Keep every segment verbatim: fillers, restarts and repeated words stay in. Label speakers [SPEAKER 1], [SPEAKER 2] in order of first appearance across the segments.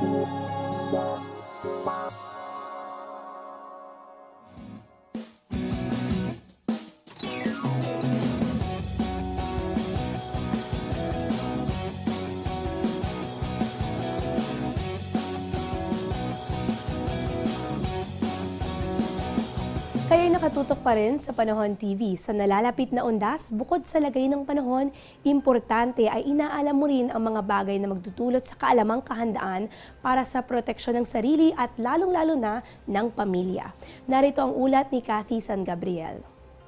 [SPEAKER 1] Kayo'y nakatutok pa rin sa Panahon T V. Sa nalalapit na undas, bukod sa lagay ng panahon, importante ay inaalam mo rin ang mga bagay na magdudulot sa kaalamang kahandaan para sa proteksyon ng sarili at lalong-lalo na ng pamilya. Narito ang ulat ni Cathy San Gabriel.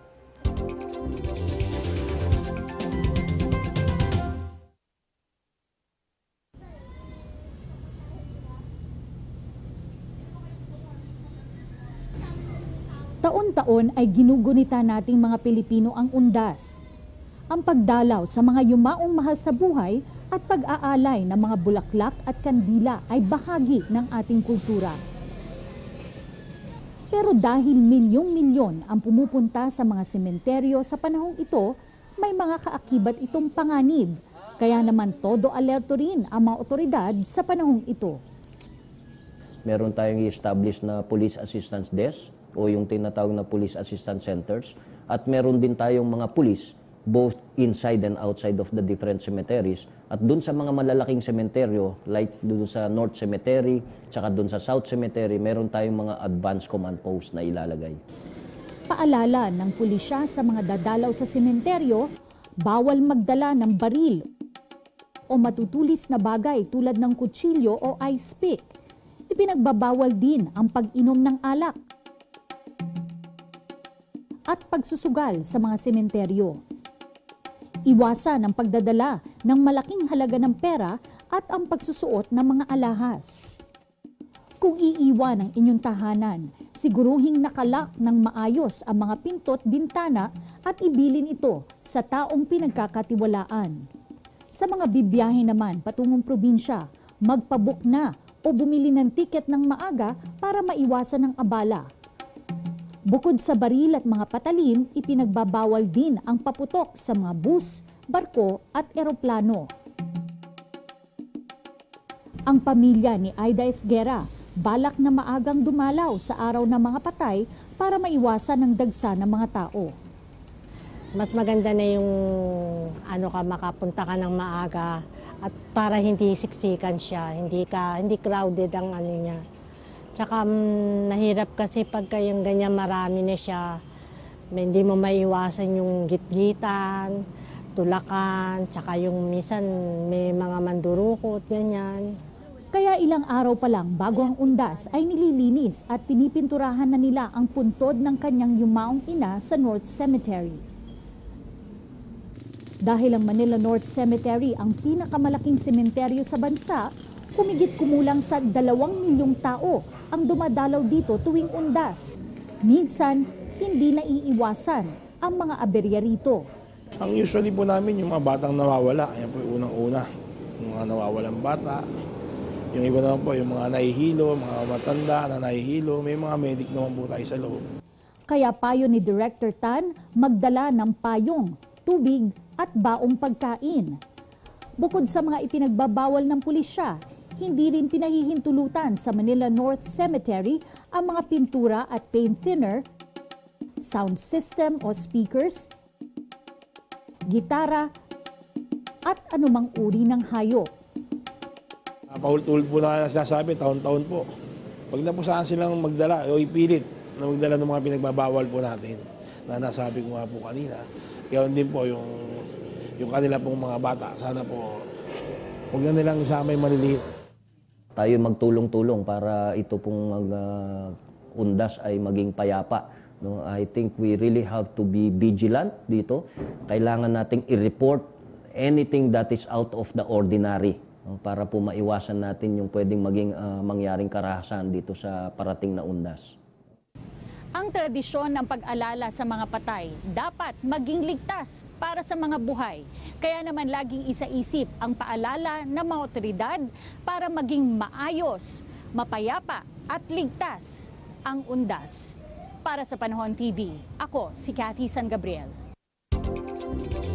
[SPEAKER 2] Taon-taon ay ginugunita nating mga Pilipino ang undas. Ang pagdalaw sa mga yumaong mahal sa buhay at pag-aalay ng mga bulaklak at kandila ay bahagi ng ating kultura. Pero dahil milyong-milyon ang pumupunta sa mga sementeryo sa panahong ito, may mga kaakibat itong panganib. Kaya naman todo alerto rin ang mga otoridad sa panahong ito.
[SPEAKER 3] Meron tayong i-establish na Police Assistance Desk o yung tinatawag na Police Assistance Centers. At meron din tayong mga pulis, both inside and outside of the different cemeteries. At dun sa mga malalaking sementeryo, like dun sa North Cemetery, tsaka dun sa South Cemetery, meron tayong mga advanced command post na ilalagay.
[SPEAKER 2] Paalala ng pulisya sa mga dadalaw sa sementeryo, bawal magdala ng baril o matutulis na bagay tulad ng kutsilyo o ice pick. Ipinagbabawal din ang pag-inom ng alak at pagsusugal sa mga sementeryo. Iwasan ang pagdadala ng malaking halaga ng pera at ang pagsusuot ng mga alahas. Kung iiwan ang inyong tahanan, siguruhing nakalak ng maayos ang mga pinto at bintana at ibilin ito sa taong pinagkakatiwalaan. Sa mga bibiyahe naman patungong probinsya, magpabook na o bumili ng tiket ng maaga para maiwasan ang abala. Bukod sa baril at mga patalim, ipinagbabawal din ang paputok sa mga bus, barko at eroplano. Ang pamilya ni Aida Esguera balak na maagang dumalaw sa araw ng mga patay para maiwasan ang dagsa ng mga tao.
[SPEAKER 4] Mas maganda na yung ano ka, makapunta ka ng maaga at para hindi siksikan siya, hindi ka hindi crowded ang ano niya. Tsaka um, mahirap kasi pagka yung ganyan marami na siya, may, hindi mo maiwasan yung gitgitan, tulakan, tsaka yung minsan may mga mandurukot, ganyan.
[SPEAKER 2] Kaya ilang araw pa lang bago ang undas ay nililinis at pinipinturahan na nila ang puntod ng kanyang yumaong ina sa North Cemetery. Dahil ang Manila North Cemetery ang pinakamalaking sementeryo sa bansa, humigit kumulang sa dalawang milyong tao ang dumadalaw dito tuwing undas. Minsan, hindi naiiwasan ang mga aberya rito.
[SPEAKER 5] Ang usually po namin yung mga batang nawawala, yan po yung unang-una. Yung mga nawawalang bata. Yung iba naman po, yung mga nahihilo, mga matanda na nahihilo. May mga medic naman po tayo sa loob.
[SPEAKER 2] Kaya payo ni Director Tan, magdala ng payong, tubig at baong pagkain. Bukod sa mga ipinagbabawal ng pulisya, hindi rin pinahihintulutan sa Manila North Cemetery ang mga pintura at paint thinner, sound system o speakers, gitara, at anumang uri ng hayop.
[SPEAKER 5] Paulit-ulit po na sinasabi, taon-taon po. Pag napusahan silang magdala o ipilit na magdala ng mga pinagbabawal po natin, na nasabi ko nga po kanina, kaya din po yung, yung kanila pong mga bata, sana po huwag na nilang isama yung maliliit.
[SPEAKER 3] Tayo magtulong-tulong para ito pong uh, undas ay maging payapa. No? I think we really have to be vigilant dito. Kailangan nating i-report anything that is out of the ordinary, no? Para po maiwasan natin yung pwedeng maging uh, mangyaring karahasan dito sa parating na undas.
[SPEAKER 2] Ang tradisyon ng pag-alala sa mga patay dapat maging ligtas para sa mga buhay. Kaya naman laging isa-isip ang paalala ng mga otoridad para maging maayos, mapayapa at ligtas ang undas. Para sa Panahon T V, ako si Cathy San Gabriel.